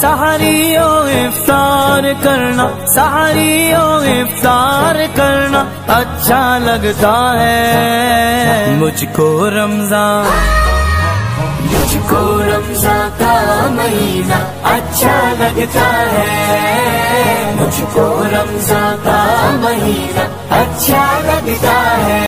सहरियों इफ्तार करना, सहरियों इफ्तार करना अच्छा लगता है मुझको रमजान, मुझको रमजान का महीना अच्छा लगता है, मुझको रमजान का महीना अच्छा लगता है।